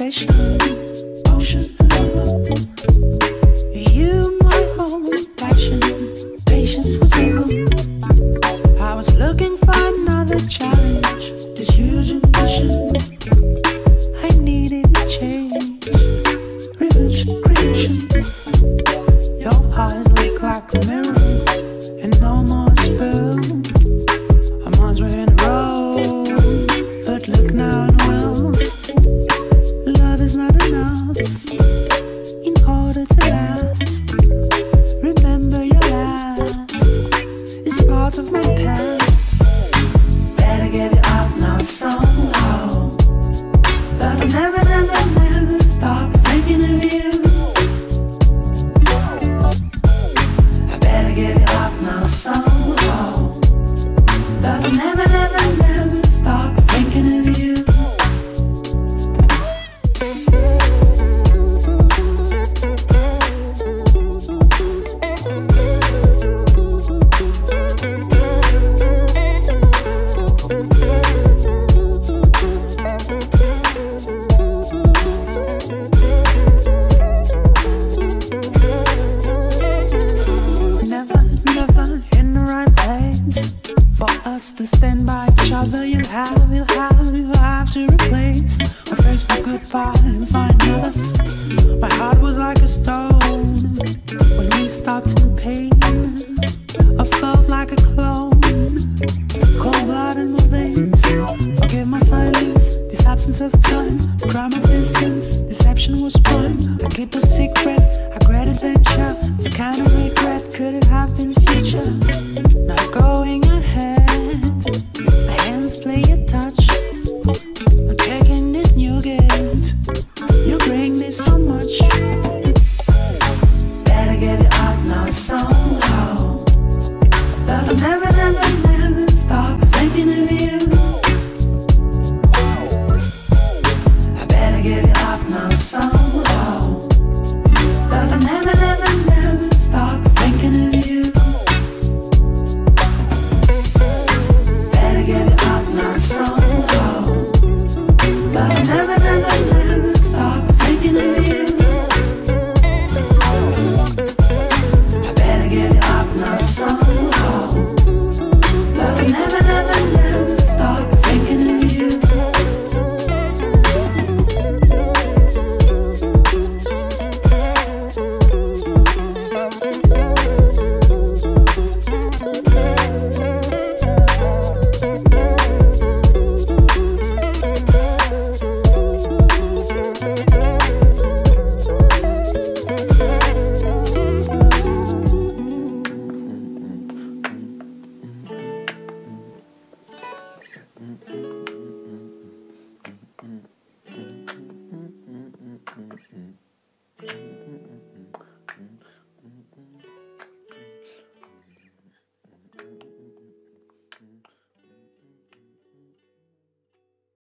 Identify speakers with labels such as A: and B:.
A: passion, ocean and love. You, my whole passion, patience was over. I was looking for another challenge, this huge ambition. I needed a change, revenge creation. Your eyes look like a mirror, and no more spill. Our minds were in a row, but look now and well. Love is not enough in order to last. Remember your laugh is part of my past. Better give it up now somehow, but I'll never, never, never stop thinking of you. I better give it up now somehow, but I'll never, never, never stop thinking of you. For us to stand by each other, you'll have to replace my first goodbye and find another. My heart was like a stone when we stopped in pain. I felt like a clone, cold blood in my veins. Forgive my silence, this absence of time, crime of distance, deception was prime. I keep a secret, a great adventure, the kind of regret could it have been future. Now going ahead, my hands play a touch. I'm taking this new gift, you bring me so much. Better give it up now somehow, but I'll never, never, never stop thinking of you. I better give it up now somehow, but I'll never, never, never stop thinking of you. Give it up now somehow, but I'll never, never, never stop thinking of you. I better give it up now somehow, but I'll never, never, never stop thinking of you.